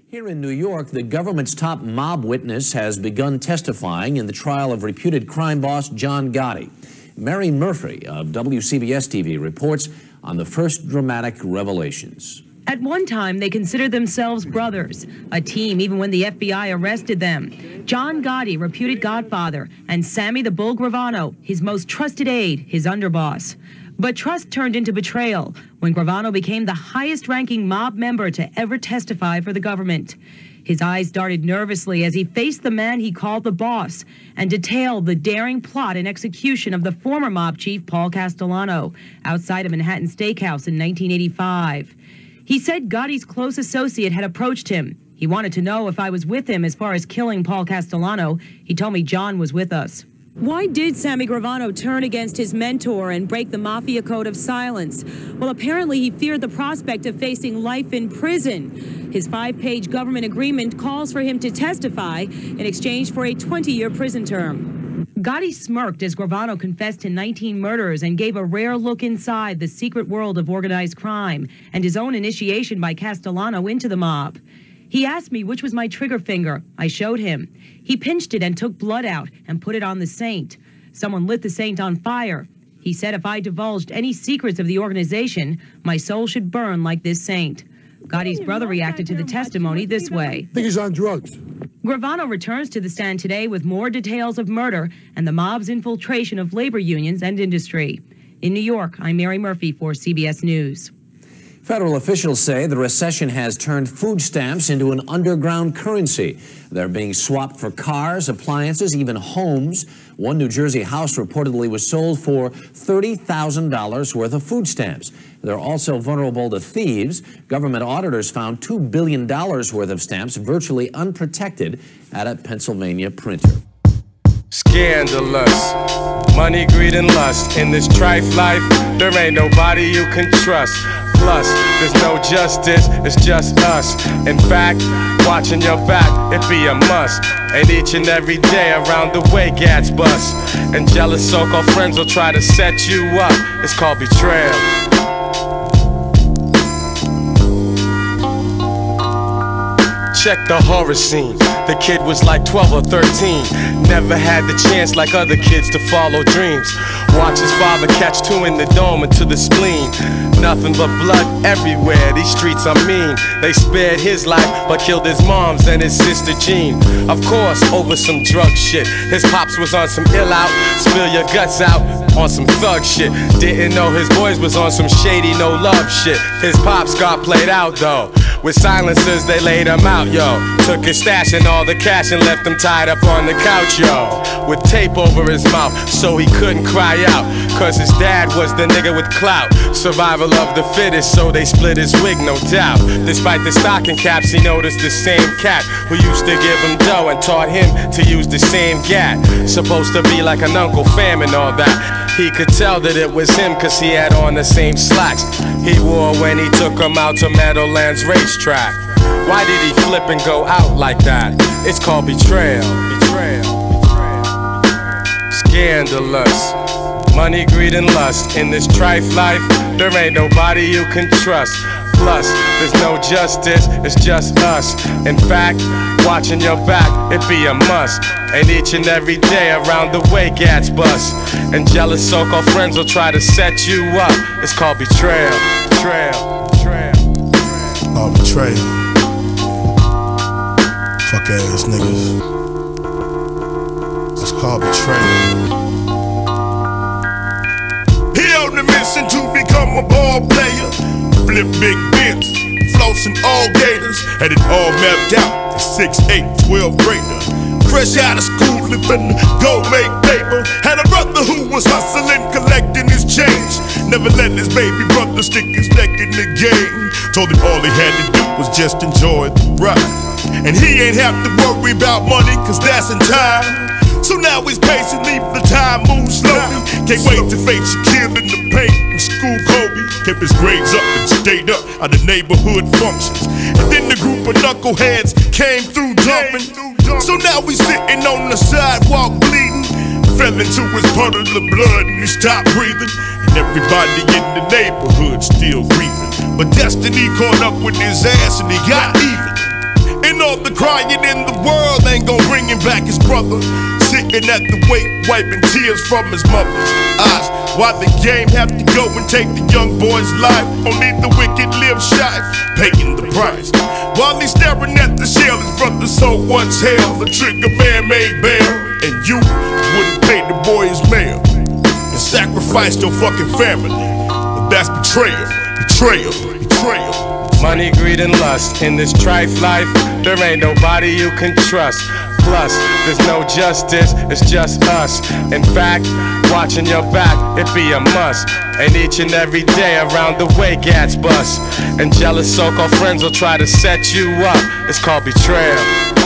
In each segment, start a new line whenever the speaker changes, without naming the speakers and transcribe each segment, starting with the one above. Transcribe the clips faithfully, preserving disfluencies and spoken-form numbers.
Here in New York, the government's top mob witness has begun testifying in the trial of reputed crime boss John Gotti. Mary Murphy of W C B S T V reports on the first dramatic revelations.
At one time, they considered themselves brothers, a team even when the F B I arrested them. John Gotti, reputed godfather, and Sammy the Bull Gravano, his most trusted aide, his underboss. But trust turned into betrayal when Gravano became the highest-ranking mob member to ever testify for the government. His eyes darted nervously as he faced the man he called the boss and detailed the daring plot and execution of the former mob chief Paul Castellano outside a Manhattan steakhouse in nineteen eighty-five. He said Gotti's close associate had approached him. He wanted to know if I was with him as far as killing Paul Castellano. He told me John was with us. Why did Sammy Gravano turn against his mentor and break the mafia code of silence? Well, apparently he feared the prospect of facing life in prison. His five-page government agreement calls for him to testify in exchange for a twenty-year prison term. Gotti smirked as Gravano confessed to nineteen murders and gave a rare look inside the secret world of organized crime and his own initiation by Castellano into the mob. He asked me which was my trigger finger. I showed him. He pinched it and took blood out and put it on the saint. Someone lit the saint on fire. He said if I divulged any secrets of the organization, my soul should burn like this saint. Gotti's brother reacted to the testimony this way.
I think he's on drugs.
Gravano returns to the stand today with more details of murder and the mob's infiltration of labor unions and industry. In New York, I'm Mary Murphy for C B S News.
Federal officials say the recession has turned food stamps into an underground currency. They're being swapped for cars, appliances, even homes. One New Jersey house reportedly was sold for thirty thousand dollars worth of food stamps. They're also vulnerable to thieves. Government auditors found two billion dollars worth of stamps virtually unprotected at a Pennsylvania printer.
Scandalous. Money, greed, and lust. In this trife life, there ain't nobody you can trust. Plus, there's no justice, it's just us. In fact, watching your back, it be a must. And each and every day around the way, gats bust. And jealous so-called friends will try to set you up. It's called betrayal. Check the horror scene. The kid was like twelve or thirteen. Never had the chance like other kids to follow dreams. Watch his father catch two in the dome and to the spleen. Nothing but blood everywhere, these streets are mean. They spared his life, but killed his mom's and his sister Jean. Of course, over some drug shit. His pops was on some ill out, spill your guts out, on some thug shit. Didn't know his boys was on some shady no love shit. His pops got played out though. With silencers they laid him out, yo. Took his stash and all the cash and left him tied up on the couch, yo. With tape over his mouth so he couldn't cry out. Cause his dad was the nigga with clout. Survival of the fittest, so they split his wig, no doubt. Despite the stocking caps, he noticed the same cat who used to give him dough and taught him to use the same gat. Supposed to be like an Uncle Fam and all that. He could tell that it was him cause he had on the same slacks he wore when he took him out to Meadowlands racetrack. Why did he flip and go out like that? It's called betrayal. Betrayal. Scandalous. Money, greed, and lust. In this trife life, there ain't nobody you can trust. Plus, there's no justice, it's just us. In fact, watching your back, it be a must. And each and every day around the way, gats bust. And jealous so-called friends will try to set you up. It's called betrayal. Betrayal. Betrayal.
Oh, betrayal. Fuck ass niggas. It's called betrayal. On the mission to become a ball player, flip big bins, flossing all gators, had it all mapped out. six, eight, twelve grader, fresh out of school, living go make paper. Had a brother who was hustling, collecting his change. Never let his baby brother stick his neck in the game. Told him all he had to do was just enjoy the ride, and he ain't have to worry about money, cause that's in time. So now he's pacing, leave the time move slowly. Can't wait to face Shaquille in the paint and school Kobe. Kept his grades up and stayed up at the neighborhood functions. And then the group of knuckleheads came through jumping. So now he's sitting on the sidewalk bleeding. Fell into his puddle of blood and he stopped breathing. And everybody in the neighborhood still grieving. But destiny caught up with his ass and he got even. all the crying in the world ain't gonna bring him back his brother. Sitting at the wake, wiping tears from his mother's eyes. Why the game have to go and take the young boy's life? Only the wicked live shy, paying the price. While he's staring at the shell, his brother so once held. The trigger man made bail, and you wouldn't pay the boy his mail. And sacrificed your fucking family. But that's betrayal, betrayal, betrayal.
Money, greed, and lust. In this trife life, there ain't nobody you can trust. Plus, there's no justice, it's just us. In fact, watching your back, it be a must. And each and every day around the way, gats bust. And jealous so-called friends will try to set you up. It's called betrayal.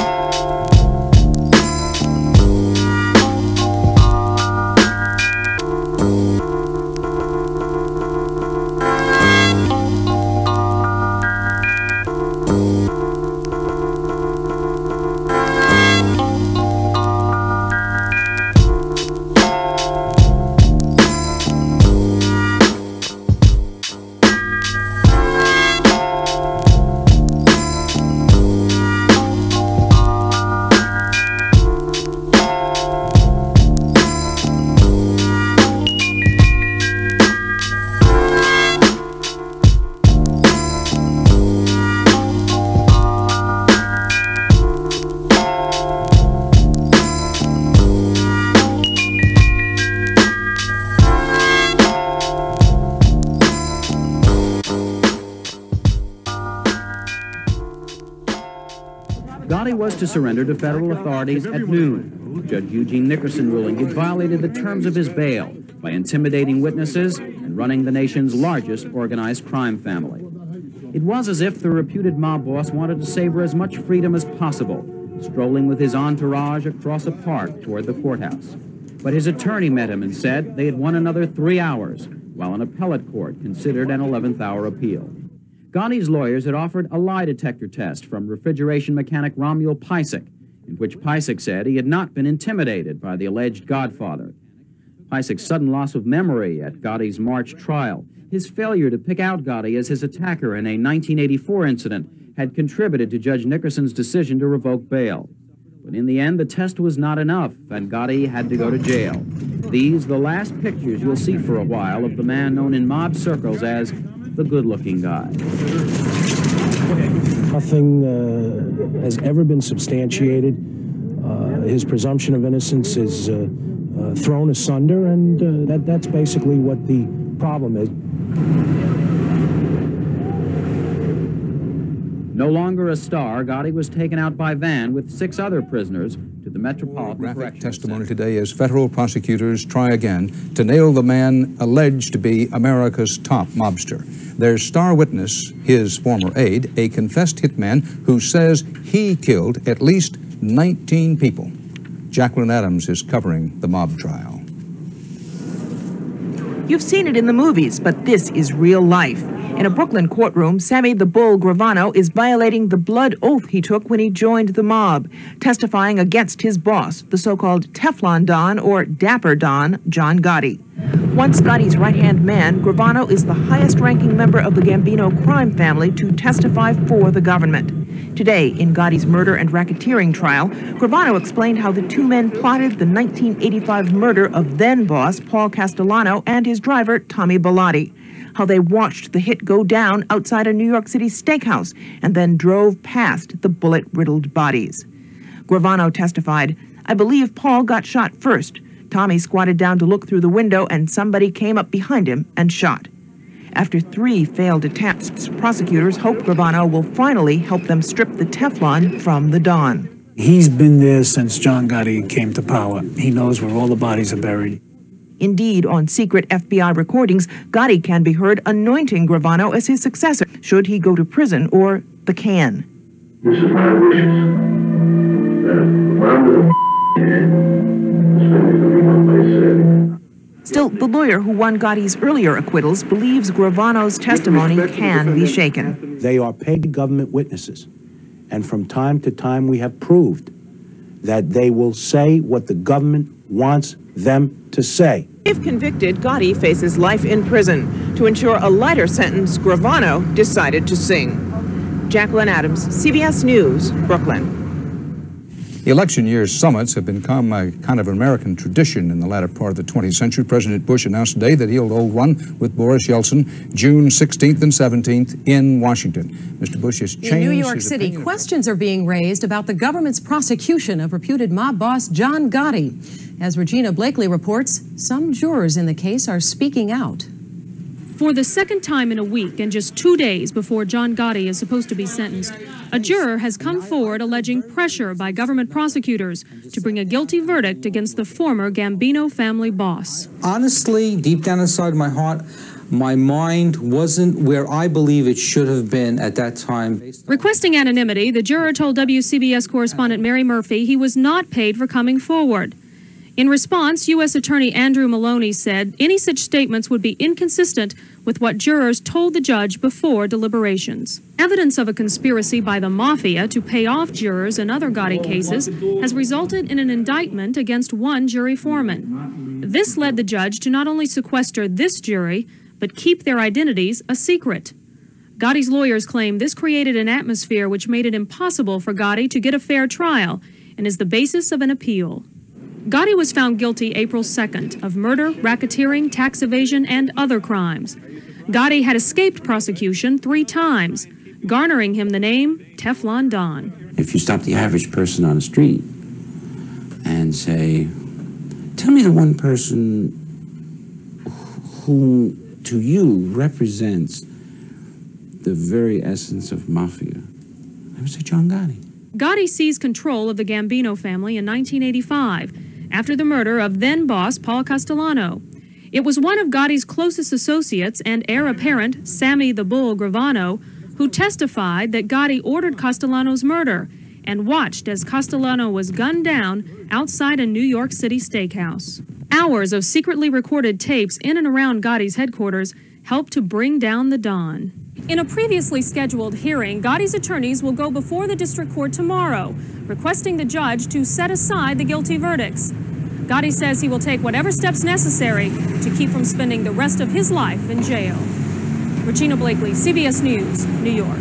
Gotti was to surrender to federal authorities at noon. Judge Eugene Nickerson ruling he'd violated the terms of his bail by intimidating witnesses and running the nation's largest organized crime family. It was as if the reputed mob boss wanted to savor as much freedom as possible, strolling with his entourage across a park toward the courthouse. But his attorney met him and said they had won another three hours, while an appellate court considered an eleventh hour appeal. Gotti's lawyers had offered a lie detector test from refrigeration mechanic Romuald Pysik, in which Pysik said he had not been intimidated by the alleged godfather. Pysik's sudden loss of memory at Gotti's March trial, his failure to pick out Gotti as his attacker in a nineteen eighty-four incident, had contributed to Judge Nickerson's decision to revoke bail. But in the end, the test was not enough, and Gotti had to go to jail. These, the last pictures you'll see for a while of the man known in mob circles as the good-looking guy.
Nothing uh, has ever been substantiated. Uh, his presumption of innocence is uh, uh, thrown asunder, and uh, that, that's basically what the problem is.
No longer a star, Gotti was taken out by van with six other prisoners to the Metropolitan
Graphic testimony today as federal prosecutors try again to nail the man alleged to be America's top mobster. Their star witness, his former aide, a confessed hitman who says he killed at least nineteen people. Jacqueline Adams is covering the mob trial.
You've seen it in the movies, but this is real life. In a Brooklyn courtroom, Sammy the Bull Gravano is violating the blood oath he took when he joined the mob, testifying against his boss, the so-called Teflon Don or Dapper Don, John Gotti. Once Gotti's right-hand man, Gravano is the highest-ranking member of the Gambino crime family to testify for the government. Today, in Gotti's murder and racketeering trial, Gravano explained how the two men plotted the nineteen eighty-five murder of then-boss Paul Castellano and his driver, Tommy Bilotti. How they watched the hit go down outside a New York City steakhouse and then drove past the bullet-riddled bodies. Gravano testified, "I believe Paul got shot first. Tommy squatted down to look through the window and somebody came up behind him and shot." After three failed attempts, prosecutors hope Gravano will finally help them strip the Teflon from the Don.
He's been there since John Gotti came to power. He knows where all the bodies are buried.
Indeed, on secret F B I recordings, Gotti can be heard anointing Gravano as his successor, should he go to prison or the can.
This is my wishes. That if I'm the
Still, the lawyer who won Gotti's earlier acquittals believes Gravano's testimony can be shaken.
They are paid government witnesses, and from time to time we have proved that they will say what the government wants them to say.
If convicted, Gotti faces life in prison. To ensure a lighter sentence, Gravano decided to sing.
Jacqueline Adams, C B S News, Brooklyn.
Election year summits have become a kind of American tradition in the latter part of the twentieth century. President Bush announced today that he'll hold one with Boris Yeltsin June sixteenth and seventeenth in Washington. Mister Bush has changed
in New York
his
City,
opinion.
questions are being raised about the government's prosecution of reputed mob boss John Gotti. As Regina Blakely reports, some jurors in the case are speaking out.
For the second time in a week and just two days before John Gotti is supposed to be sentenced, a juror has come forward alleging pressure by government prosecutors to bring a guilty verdict against the former Gambino family boss.
Honestly, deep down inside my heart, my mind wasn't where I believe it should have been at that time.
Requesting anonymity, the juror told W C B S correspondent Mary Murphy he was not paid for coming forward. In response, U S Attorney Andrew Maloney said any such statements would be inconsistent with what jurors told the judge before deliberations. Evidence of a conspiracy by the mafia to pay off jurors in other Gotti cases has resulted in an indictment against one jury foreman. This led the judge to not only sequester this jury, but keep their identities a secret. Gotti's lawyers claim this created an atmosphere which made it impossible for Gotti to get a fair trial and is the basis of an appeal. Gotti was found guilty April second of murder, racketeering, tax evasion, and other crimes. Gotti had escaped prosecution three times, garnering him the name Teflon Don.
If you stop the average person on the street and say, tell me the one person who to you represents the very essence of mafia, I would say John Gotti.
Gotti seized control of the Gambino family in nineteen eighty-five after the murder of then-boss Paul Castellano. It was one of Gotti's closest associates and heir apparent, Sammy the Bull Gravano, who testified that Gotti ordered Castellano's murder and watched as Castellano was gunned down outside a New York City steakhouse. Hours of secretly recorded tapes in and around Gotti's headquarters helped to bring down the Don. In a previously scheduled hearing, Gotti's attorneys will go before the district court tomorrow, requesting the judge to set aside the guilty verdicts. Gotti says he will take whatever steps necessary to keep from spending the rest of his life in jail. Regina Blakely, C B S News, New York.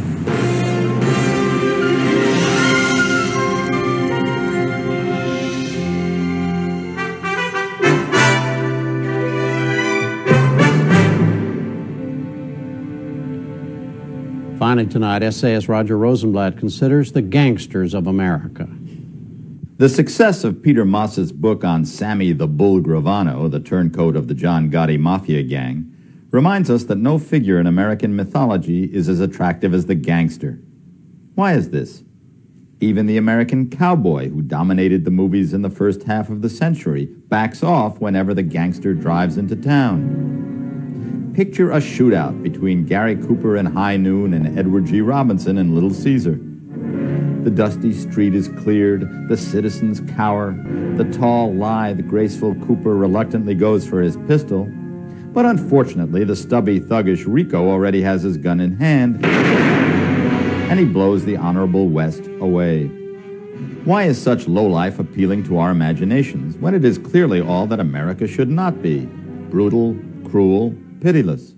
Finally tonight, essayist Roger Rosenblatt considers the gangsters of America.
The success of Peter Moss's book on Sammy the Bull Gravano, the turncoat of the John Gotti Mafia gang, reminds us that no figure in American mythology is as attractive as the gangster. Why is this? Even the American cowboy, who dominated the movies in the first half of the century, backs off whenever the gangster drives into town. Picture a shootout between Gary Cooper in High Noon and Edward G. Robinson in Little Caesar. The dusty street is cleared, the citizens cower, the tall, lithe, graceful Cooper reluctantly goes for his pistol, but unfortunately the stubby, thuggish Rico already has his gun in hand, and he blows the Honorable West away. Why is such lowlife appealing to our imaginations, when it is clearly all that America should not be? Brutal, cruel, pitiless.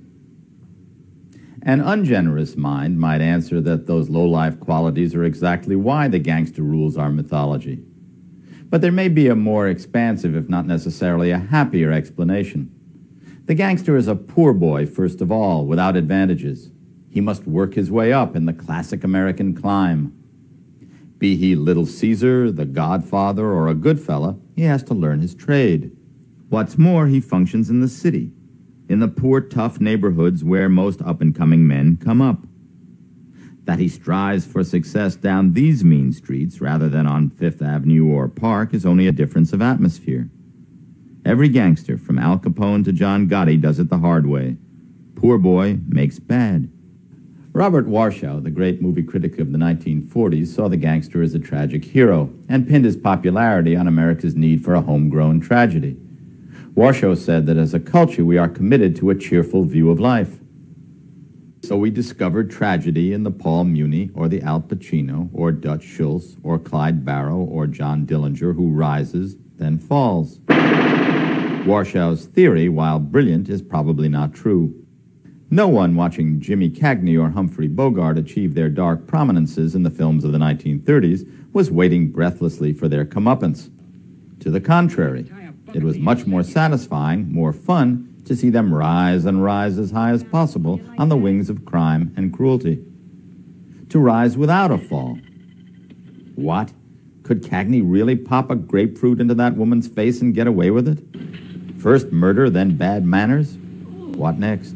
An ungenerous mind might answer that those low-life qualities are exactly why the gangster rules our mythology. But there may be a more expansive, if not necessarily a happier explanation. The gangster is a poor boy, first of all, without advantages. He must work his way up in the classic American climb. Be he Little Caesar, the Godfather, or a good fella, he has to learn his trade. What's more, he functions in the city, in the poor, tough neighborhoods where most up-and-coming men come up. That he strives for success down these mean streets rather than on Fifth Avenue or Park is only a difference of atmosphere. Every gangster, from Al Capone to John Gotti, does it the hard way. Poor boy makes bad. Robert Warshau, the great movie critic of the nineteen forties, saw the gangster as a tragic hero and pinned his popularity on America's need for a homegrown tragedy. Warshau said that as a culture we are committed to a cheerful view of life. So we discovered tragedy in the Paul Muni or the Al Pacino or Dutch Schultz or Clyde Barrow or John Dillinger, who rises, then falls. Warshau's theory, while brilliant, is probably not true. No one watching Jimmy Cagney or Humphrey Bogart achieve their dark prominences in the films of the nineteen thirties was waiting breathlessly for their comeuppance. To the contrary, it was much more satisfying, more fun, to see them rise and rise as high as possible on the wings of crime and cruelty. To rise without a fall. What? Could Cagney really pop a grapefruit into that woman's face and get away with it? First murder, then bad manners? What next?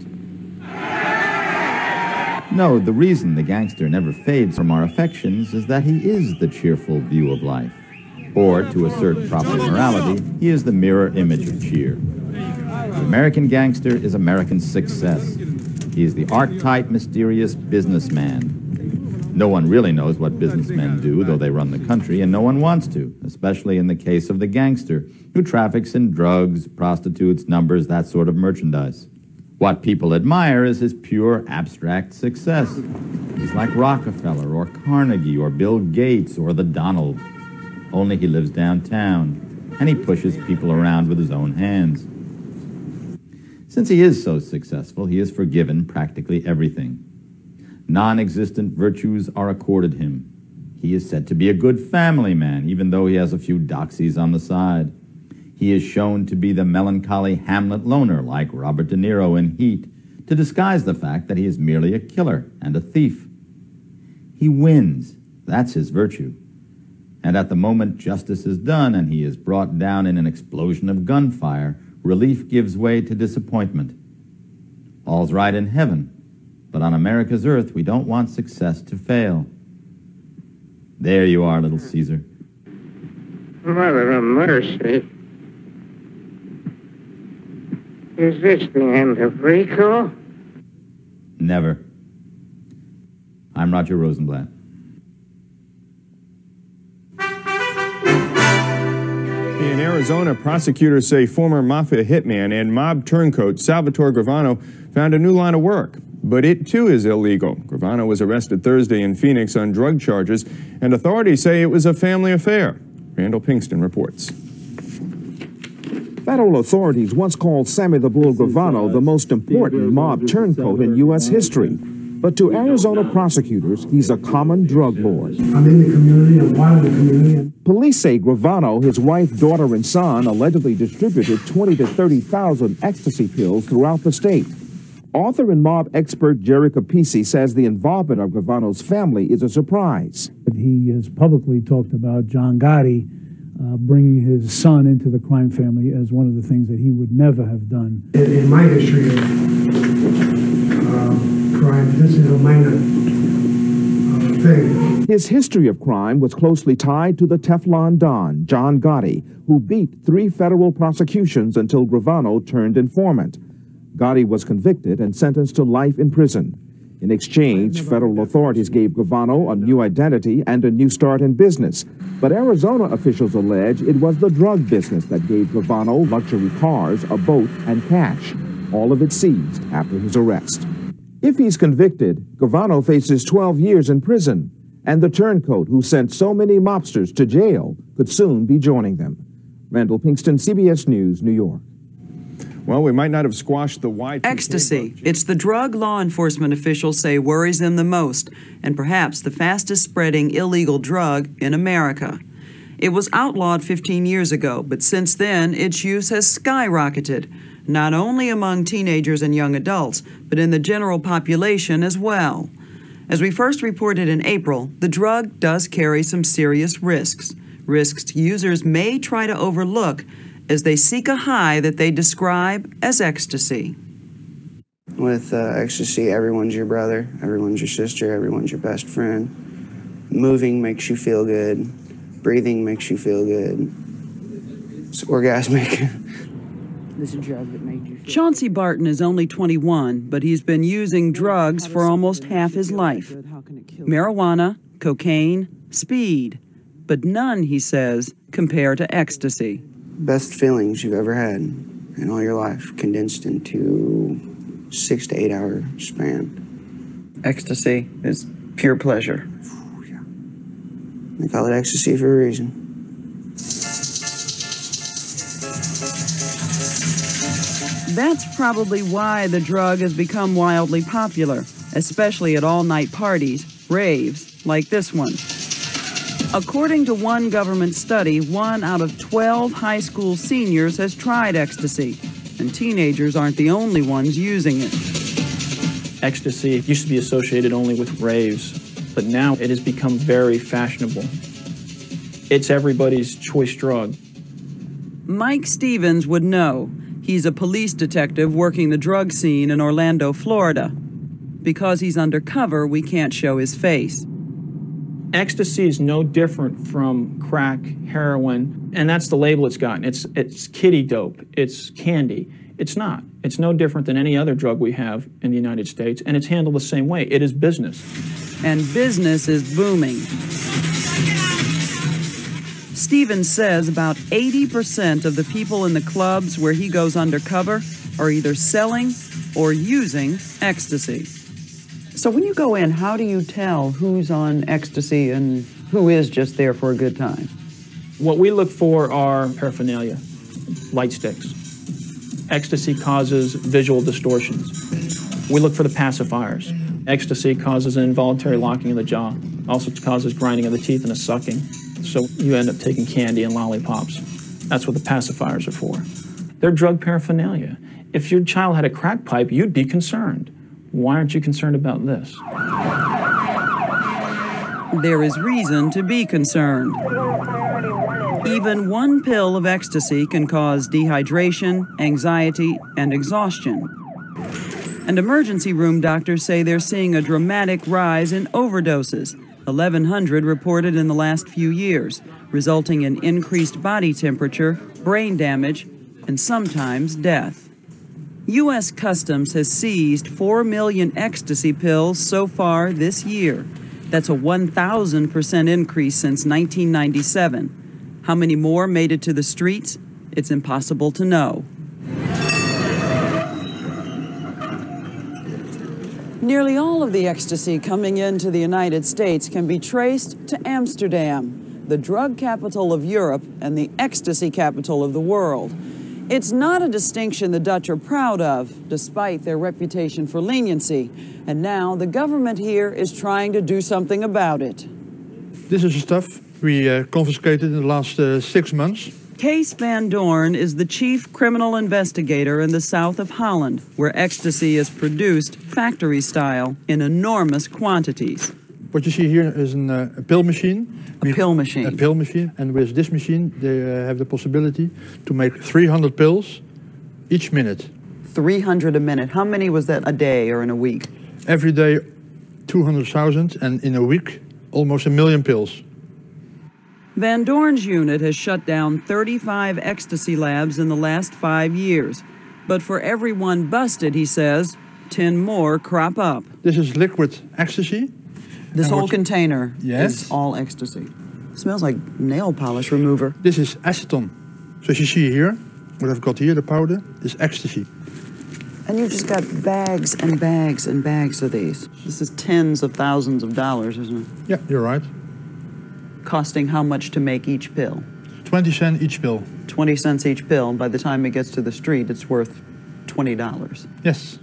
No, the reason the gangster never fades from our affections is that he is the cheerful view of life. Or, to assert proper morality, he is the mirror image of cheer. The American gangster is American success. He is the archetype mysterious businessman. No one really knows what businessmen do, though they run the country, and no one wants to, especially in the case of the gangster, who traffics in drugs, prostitutes, numbers, that sort of merchandise. What people admire is his pure, abstract success. He's like Rockefeller or Carnegie or Bill Gates or the Donald. Only he lives downtown, and he pushes people around with his own hands. Since he is so successful, he is forgiven practically everything. Non-existent virtues are accorded him. He is said to be a good family man, even though he has a few doxies on the side. He is shown to be the melancholy Hamlet loner, like Robert De Niro in Heat, to disguise the fact that he is merely a killer and a thief. He wins. That's his virtue. And at the moment justice is done and he is brought down in an explosion of gunfire, relief gives way to disappointment. All's right in heaven, but on America's earth we don't want success to fail. There you are, little Caesar.
Mother of mercy. Is this the end of Rico?
Never. I'm Roger Rosenblatt.
In Arizona, prosecutors say former mafia hitman and mob turncoat Salvatore Gravano found a new line of work. But it, too, is illegal. Gravano was arrested Thursday in Phoenix on drug charges, and authorities say it was a family affair. Randall Pinkston reports.
Federal authorities once called Sammy the Bull Gravano the most important mob turncoat in U S history. But to Arizona prosecutors, he's a common drug lord.
I'm in the community, I'm part of the community.
Police say Gravano, his wife, daughter, and son allegedly distributed twenty to thirty thousand ecstasy pills throughout the state. Author and mob expert Jerry Capisi says the involvement of Gravano's family is a surprise.
He has publicly talked about John Gotti uh, bringing his son into the crime family as one of the things that he would never have done.
In, in my history of uh, crime, this is a minor uh, thing.
His history of crime was closely tied to the Teflon Don, John Gotti, who beat three federal prosecutions until Gravano turned informant. Gotti was convicted and sentenced to life in prison. In exchange, federal authorities gave Gravano a new identity and a new start in business. But Arizona officials allege it was the drug business that gave Gravano luxury cars, a boat, and cash, all of it seized after his arrest. If he's convicted, Gravano faces twelve years in prison, and the turncoat who sent so many mobsters to jail could soon be joining them. Randall Pinkston, C B S News, New York.
Well, we might not have squashed the Y two K
Ecstasy. It's the drug law enforcement officials say worries them the most, and perhaps the fastest spreading illegal drug in America. It was outlawed fifteen years ago, but since then, its use has skyrocketed, not only among teenagers and young adults, but in the general population as well. As we first reported in April, the drug does carry some serious risks, risks users may try to overlook as they seek a high that they describe as ecstasy.
With uh, ecstasy, everyone's your brother, everyone's your sister, everyone's your best friend. Moving makes you feel good. Breathing makes you feel good. It's orgasmic.
This is a drug that made you feel Chauncey Barton is only twenty-one, but he's been using drugs for almost half his life. Marijuana, cocaine, speed, but none, he says, compare to ecstasy.
Best feelings you've ever had in all your life, condensed into six to eight hour span.
Ecstasy is pure pleasure.
They call it ecstasy for a reason.
That's probably why the drug has become wildly popular, especially at all-night parties, raves, like this one. According to one government study, one out of twelve high school seniors has tried ecstasy, and teenagers aren't the only ones using it.
Ecstasy used to be associated only with raves, but now it has become very fashionable. It's everybody's choice drug.
Mike Stevens would know. He's a police detective working the drug scene in Orlando, Florida. Because he's undercover, we can't show his face.
Ecstasy is no different from crack, heroin, and that's the label it's gotten. It's, it's kiddie dope, it's candy. It's not. It's no different than any other drug we have in the United States, and it's handled the same way. It is business.
And business is booming. Stevens says about eighty percent of the people in the clubs where he goes undercover are either selling or using ecstasy. So when you go in, how do you tell who's on ecstasy and who is just there for a good time?
What we look for are paraphernalia, light sticks. Ecstasy causes visual distortions. We look for the pacifiers. Ecstasy causes an involuntary locking of the jaw. Also causes grinding of the teeth and a sucking. So you end up taking candy and lollipops. That's what the pacifiers are for. They're drug paraphernalia. If your child had a crack pipe, you'd be concerned. Why aren't you concerned about this?
There is reason to be concerned. Even one pill of ecstasy can cause dehydration, anxiety, and exhaustion. And emergency room doctors say they're seeing a dramatic rise in overdoses, eleven hundred reported in the last few years, resulting in increased body temperature, brain damage, and sometimes death. U S Customs has seized four million ecstasy pills so far this year. That's a one thousand percent increase since nineteen ninety-seven. How many more made it to the streets? It's impossible to know. Nearly all of the ecstasy coming into the United States can be traced to Amsterdam, the drug capital of Europe and the ecstasy capital of the world. It's not a distinction the Dutch are proud of, despite their reputation for leniency. And now the government here is trying to do something about it.
This is the stuff we uh, confiscated in the last uh, six months.
Kees van Doorn is the chief criminal investigator in the south of Holland, where ecstasy is produced factory-style in enormous quantities.
What you see here is an, uh, a pill machine.
A we, pill machine.
A pill machine. And with this machine, they uh, have the possibility to make three hundred pills each minute.
three hundred a minute. How many was that a day or in a week?
Every day, two hundred thousand, and in a week, almost a million pills.
Van Doorn's unit has shut down thirty-five ecstasy labs in the last five years. But for every one busted, he says, ten more crop up.
This is liquid ecstasy.
This whole container
yes.
is all ecstasy. It smells like nail polish remover.
This is acetone. So as you see here, what I've got here, the powder, is ecstasy.
And you've just got bags and bags and bags of these. This is tens of thousands of dollars, isn't it?
Yeah, you're right.
Costing how much to make each pill?
twenty cents each pill.
twenty cents each pill. By the time it gets to the street, it's worth twenty dollars.
Yes.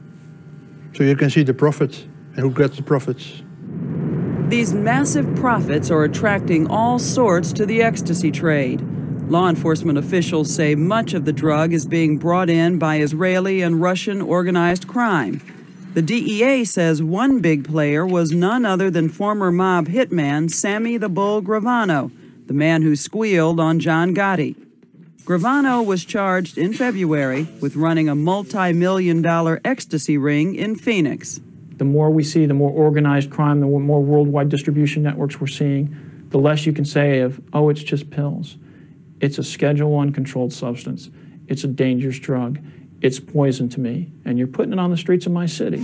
So you can see the profit and who gets the profits.
These massive profits are attracting all sorts to the ecstasy trade. Law enforcement officials say much of the drug is being brought in by Israeli and Russian organized crime. The D E A says one big player was none other than former mob hitman Sammy the Bull Gravano, the man who squealed on John Gotti. Gravano was charged in February with running a multi-million dollar ecstasy ring in Phoenix.
The more we see, the more organized crime, the more worldwide distribution networks we're seeing, the less you can say of, oh, it's just pills. It's a Schedule One controlled substance. It's a dangerous drug. It's poison to me, and you're putting it on the streets of my city.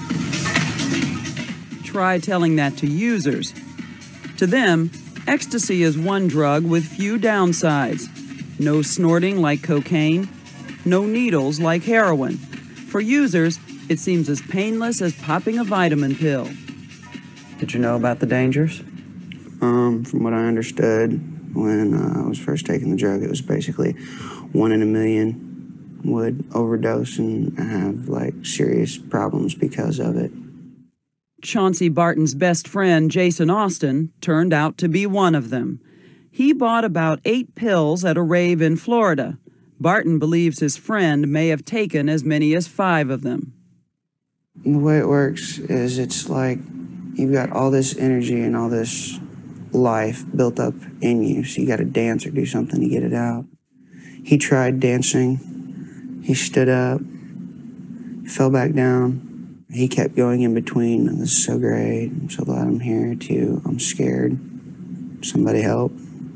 Try telling that to users. To them, ecstasy is one drug with few downsides. No snorting like cocaine, no needles like heroin. For users, it seems as painless as popping a vitamin pill. Did you know about the dangers?
Um, from what I understood, when uh, I was first taking the drug, it was basically one in a million would overdose and have like serious problems because of it.
Chauncey Barton's best friend, Jason Austin, turned out to be one of them. He bought about eight pills at a rave in Florida. Barton believes his friend may have taken as many as five of them.
The way it works is it's like you've got all this energy and all this life built up in you, so you got to dance or do something to get it out. He tried dancing. He stood up, fell back down. He kept going in between. This is so great. I'm so glad I'm here too. I'm scared. Somebody help.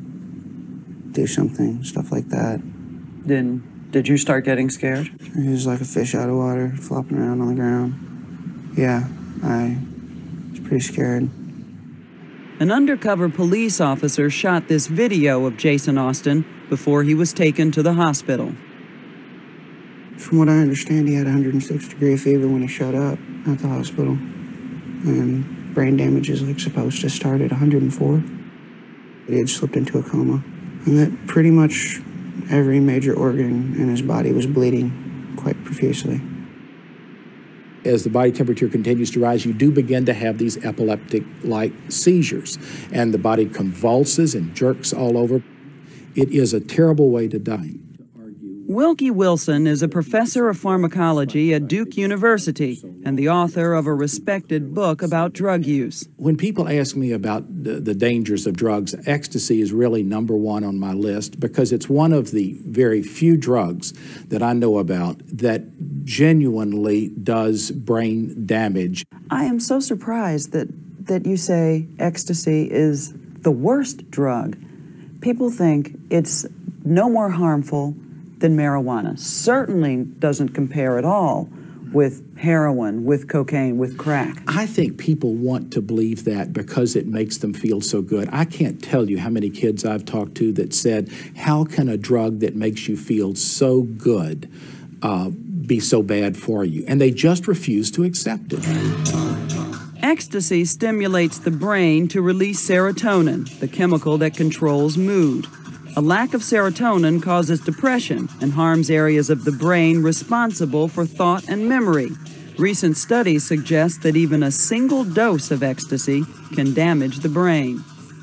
Do something, stuff like that.
Then, did you start getting scared?
He was like a fish out of water, flopping around on the ground. Yeah, I was pretty scared.
An undercover police officer shot this video of Jason Austin before he was taken to the hospital.
From what I understand, he had one hundred six degree fever when he showed up at the hospital. And brain damage is like supposed to start at one hundred four. He had slipped into a coma. And that pretty much every major organ in his body was bleeding quite profusely.
As the body temperature continues to rise, you do begin to have these epileptic-like seizures, and the body convulses and jerks all over. It is a terrible way to die.
Wilkie Wilson is a professor of pharmacology at Duke University and the author of a respected book about drug use.
When people ask me about the, the dangers of drugs, ecstasy is really number one on my list because it's one of the very few drugs that I know about that genuinely does brain damage.
I am so surprised that, that you say ecstasy is the worst drug. People think it's no more harmful than marijuana. Certainly doesn't compare at all with heroin, with cocaine, with crack.
I think people want to believe that because it makes them feel so good. I can't tell you how many kids I've talked to that said, how can a drug that makes you feel so good uh, be so bad for you? And they just refuse to accept it.
Ecstasy stimulates the brain to release serotonin, the chemical that controls mood. A lack of serotonin causes depression and harms areas of the brain responsible for thought and memory. Recent studies suggest that even a single dose of ecstasy can damage the brain.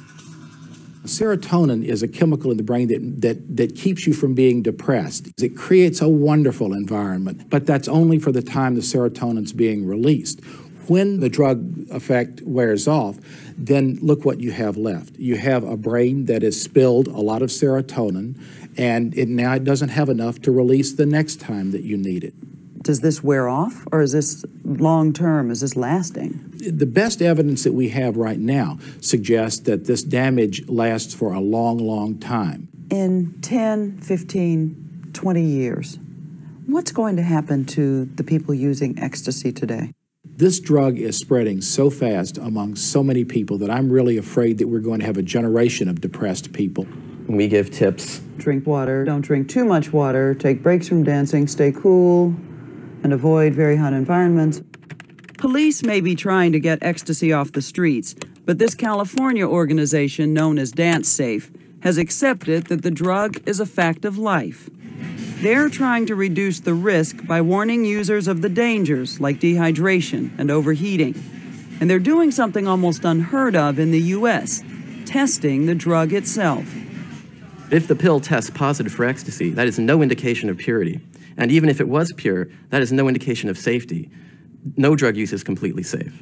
Serotonin is a chemical in the brain that, that, that keeps you from being depressed. It creates a wonderful environment, but that's only for the time the serotonin's being released. When the drug effect wears off, then look what you have left. You have a brain that has spilled a lot of serotonin, and it now it doesn't have enough to release the next time that you need it.
Does this wear off, or is this long-term? Is this lasting?
The best evidence that we have right now suggests that this damage lasts for a long, long time.
In ten, fifteen, twenty years, what's going to happen to the people using ecstasy today?
This drug is spreading so fast among so many people that I'm really afraid that we're going to have a generation of depressed people.
We give tips.
Drink water, don't drink too much water, take breaks from dancing, stay cool, and avoid very hot environments. Police may be trying to get ecstasy off the streets, but this California organization known as Dance Safe has accepted that the drug is a fact of life. They're trying to reduce the risk by warning users of the dangers like dehydration and overheating. And they're doing something almost unheard of in the U S, testing the drug itself.
If the pill tests positive for ecstasy, that is no indication of purity. And even if it was pure, that is no indication of safety. No drug use is completely safe.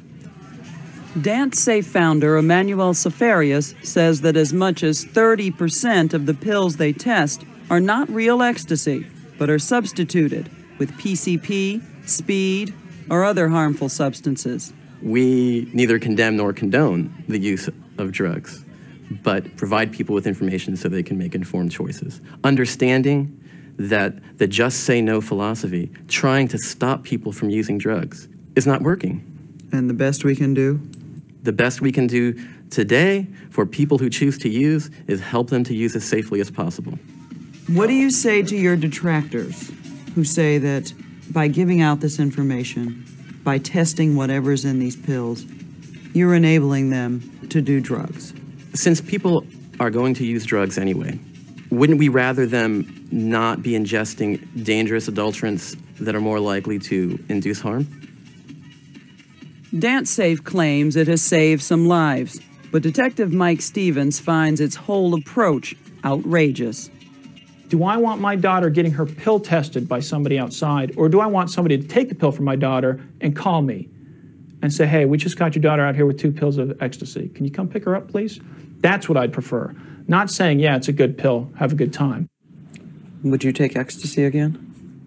Dance Safe founder Emmanuel Safarius says that as much as thirty percent of the pills they test are not real ecstasy, but are substituted with P C P, speed, or other harmful substances.
We neither condemn nor condone the use of drugs, but provide people with information so they can make informed choices. Understanding that the just say no philosophy, trying to stop people from using drugs, is not working.
And the best we can do?
The best we can do today for people who choose to use is help them to use as safely as possible.
What do you say to your detractors who say that by giving out this information, by testing whatever's in these pills, you're enabling them to do drugs?
Since people are going to use drugs anyway, wouldn't we rather them not be ingesting dangerous adulterants that are more likely to induce harm?
DanceSafe claims it has saved some lives, but Detective Mike Stevens finds its whole approach outrageous.
Do I want my daughter getting her pill tested by somebody outside, or do I want somebody to take the pill from my daughter and call me and say, hey, we just got your daughter out here with two pills of ecstasy. Can you come pick her up, please? That's what I'd prefer. Not saying, yeah, it's a good pill, have a good time.
Would you take ecstasy again?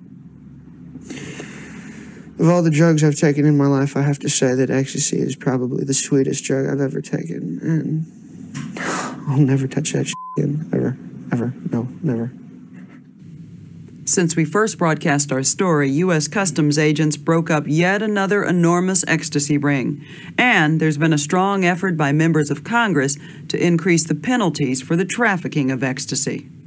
Of all the drugs I've taken in my life, I have to say that ecstasy is probably the sweetest drug I've ever taken. And I'll never touch that shit again, ever, ever, no, never.
Since we first broadcast our story, U S Customs agents broke up yet another enormous ecstasy ring. And there's been a strong effort by members of Congress to increase the penalties for the trafficking of ecstasy.